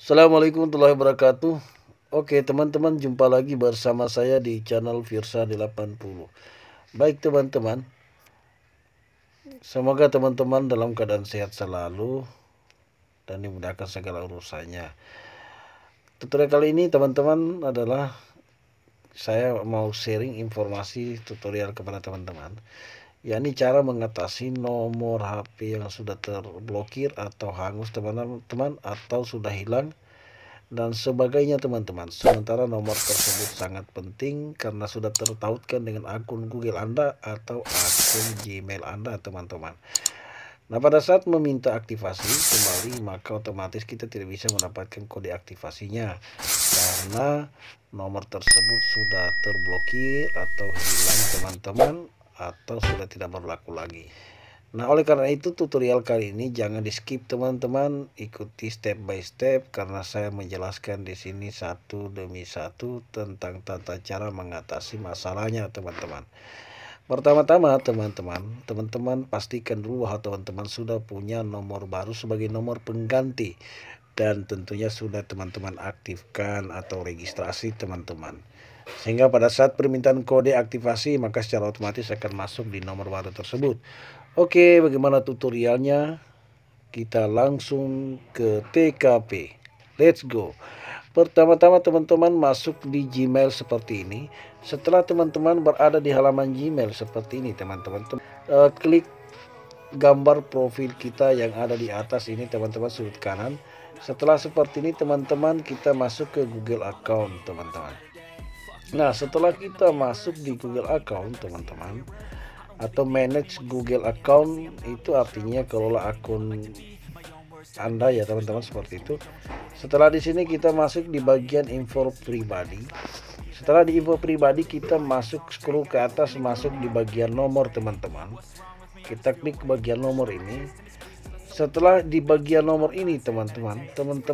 Assalamualaikum warahmatullahi wabarakatuh. Oke teman-teman, jumpa lagi bersama saya di channel Firsa 80. Baik teman-teman, semoga teman-teman dalam keadaan sehat selalu dan dimudahkan segala urusannya. Tutorial kali ini teman-teman adalah saya mau sharing informasi tutorial kepada teman-teman, yakni cara mengatasi nomor HP yang sudah terblokir atau hangus teman-teman, atau sudah hilang dan sebagainya teman-teman. Sementara nomor tersebut sangat penting karena sudah tertautkan dengan akun Google Anda atau akun Gmail Anda teman-teman. Nah, pada saat meminta aktivasi kembali, maka otomatis kita tidak bisa mendapatkan kode aktivasinya karena nomor tersebut sudah terblokir atau hilang teman-teman, atau sudah tidak berlaku lagi. Nah, oleh karena itu tutorial kali ini jangan di skip teman-teman, ikuti step by step karena saya menjelaskan di sini satu demi satu tentang tata cara mengatasi masalahnya teman-teman. Pertama-tama teman-teman pastikan dulu bahwa teman-teman sudah punya nomor baru sebagai nomor pengganti dan tentunya sudah teman-teman aktifkan atau registrasi teman-teman. Sehingga pada saat permintaan kode aktivasi maka secara otomatis akan masuk di nomor baru tersebut. Oke, bagaimana tutorialnya? Kita langsung ke TKP. Let's go. Pertama-tama teman-teman masuk di Gmail seperti ini. Setelah teman-teman berada di halaman Gmail seperti ini teman-teman, klik gambar profil kita yang ada di atas ini teman-teman, sudut kanan. Setelah seperti ini teman-teman, kita masuk ke Google Account teman-teman. Nah, setelah kita masuk di Google Account teman-teman, atau manage Google Account, itu artinya kelola akun Anda ya teman-teman, seperti itu. Setelah di sini kita masuk di bagian info pribadi. Setelah di info pribadi kita masuk scroll ke atas, masuk di bagian nomor teman-teman. Kita klik bagian nomor ini. Setelah di bagian nomor ini teman-teman,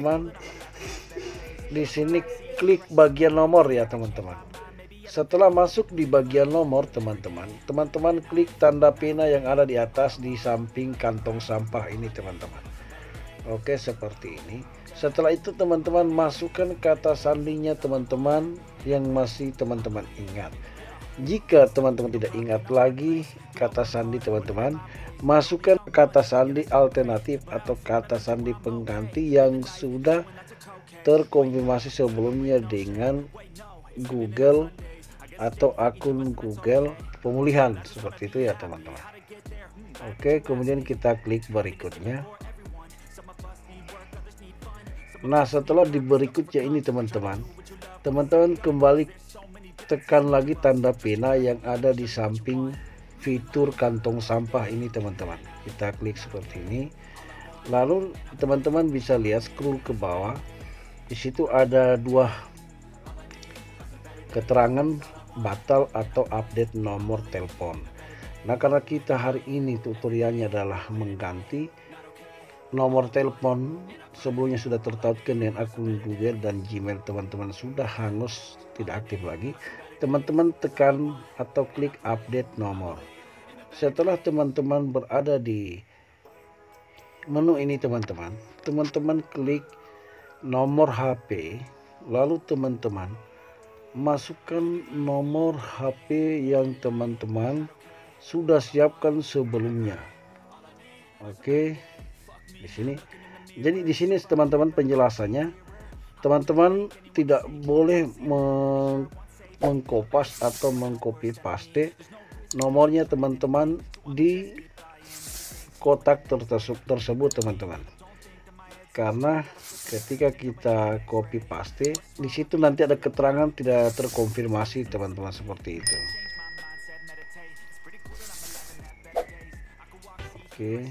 di sini klik bagian nomor ya teman-teman. Setelah masuk di bagian nomor teman-teman klik tanda pena yang ada di atas di samping kantong sampah ini teman-teman. Oke, seperti ini. Setelah itu teman-teman masukkan kata sandinya teman-teman yang masih teman-teman ingat. Jika teman-teman tidak ingat lagi kata sandi teman-teman, masukkan kata sandi alternatif atau kata sandi pengganti yang sudah terkonfirmasi sebelumnya dengan Google atau akun Google pemulihan, seperti itu ya teman-teman. Oke, kemudian kita klik berikutnya. Nah, setelah di berikutnya ini teman-teman kembali tekan lagi tanda pena yang ada di samping fitur kantong sampah ini teman-teman. Kita klik seperti ini. Lalu teman-teman bisa lihat scroll ke bawah. Di situ ada dua keterangan batal atau update nomor telepon. Nah, karena kita hari ini tutorialnya adalah mengganti nomor telepon sebelumnya sudah tertautkan dengan akun Google dan Gmail teman-teman sudah hangus, tidak aktif lagi, teman-teman tekan atau klik update nomor. Setelah teman-teman berada di menu ini teman-teman klik nomor HP, lalu teman-teman masukkan nomor HP yang teman-teman sudah siapkan sebelumnya. Oke, di sini. Jadi di sini teman-teman penjelasannya, teman-teman tidak boleh mengkopas atau mengcopy paste nomornya teman-teman di kotak tersebut teman-teman. Karena ketika kita copy paste di situ nanti ada keterangan tidak terkonfirmasi teman-teman, seperti itu. Oke.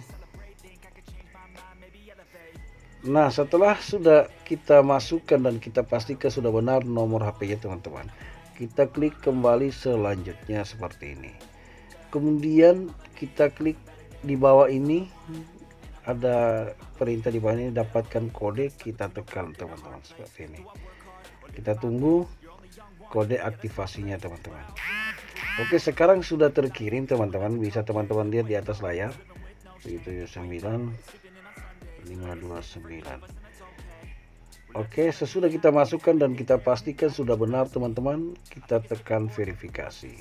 Nah, setelah sudah kita masukkan dan kita pastikan sudah benar nomor HP-nya teman-teman, kita klik kembali selanjutnya seperti ini. Kemudian kita klik di bawah ini, ada perintah di bawah ini, dapatkan kode, kita tekan teman-teman seperti ini. Kita tunggu kode aktivasinya teman-teman. Oke, sekarang sudah terkirim teman-teman, bisa teman-teman lihat di atas layar. 779 529. Oke, sesudah kita masukkan dan kita pastikan sudah benar teman-teman, kita tekan verifikasi.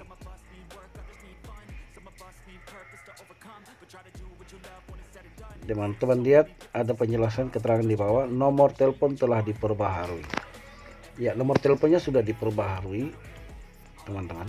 Teman-teman lihat ada penjelasan keterangan di bawah, nomor telepon telah diperbaharui. Ya, nomor teleponnya sudah diperbaharui teman-teman.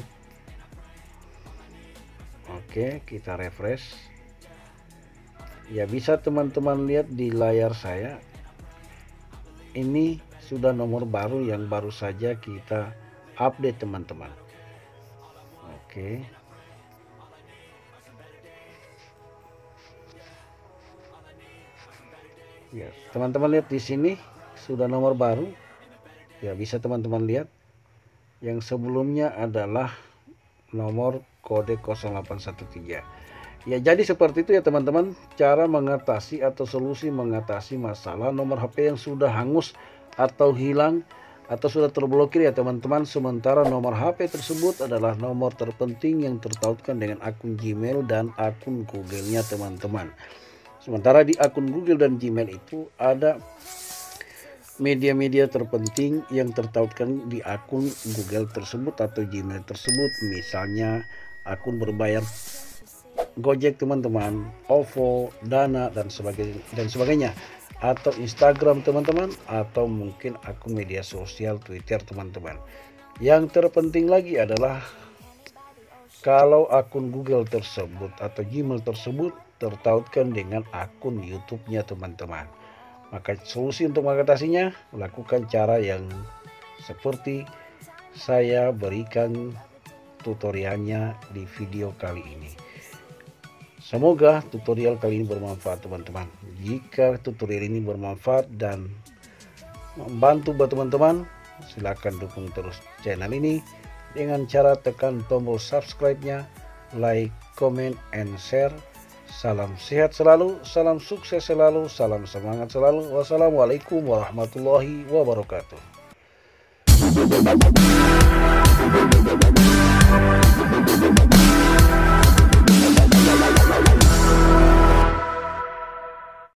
Oke, kita refresh. Ya, bisa teman-teman lihat di layar saya. Ini sudah nomor baru yang baru saja kita update teman-teman. Oke. Ya, teman-teman lihat di sini sudah nomor baru. Ya, bisa teman-teman lihat. Yang sebelumnya adalah nomor kode 0813. Ya, jadi seperti itu ya teman-teman, cara mengatasi atau solusi mengatasi masalah nomor HP yang sudah hangus atau hilang atau sudah terblokir ya teman-teman. Sementara nomor HP tersebut adalah nomor terpenting yang tertautkan dengan akun Gmail dan akun Google-nya teman-teman. Sementara di akun Google dan Gmail itu ada media-media terpenting yang tertautkan di akun Google tersebut atau Gmail tersebut, misalnya akun berbayar Gojek teman-teman, OVO, Dana dan sebagainya, atau Instagram teman-teman, atau mungkin akun media sosial Twitter teman-teman. Yang terpenting lagi adalah kalau akun Google tersebut atau Gmail tersebut tertautkan dengan akun YouTube-nya teman-teman. Maka solusi untuk mengatasinya, lakukan cara yang seperti saya berikan tutorialnya di video kali ini. Semoga tutorial kali ini bermanfaat teman-teman. Jika tutorial ini bermanfaat dan membantu buat teman-teman, silakan dukung terus channel ini dengan cara tekan tombol subscribe-nya, like, comment, and share. Salam sehat selalu, salam sukses selalu, salam semangat selalu. Wassalamualaikum warahmatullahi wabarakatuh.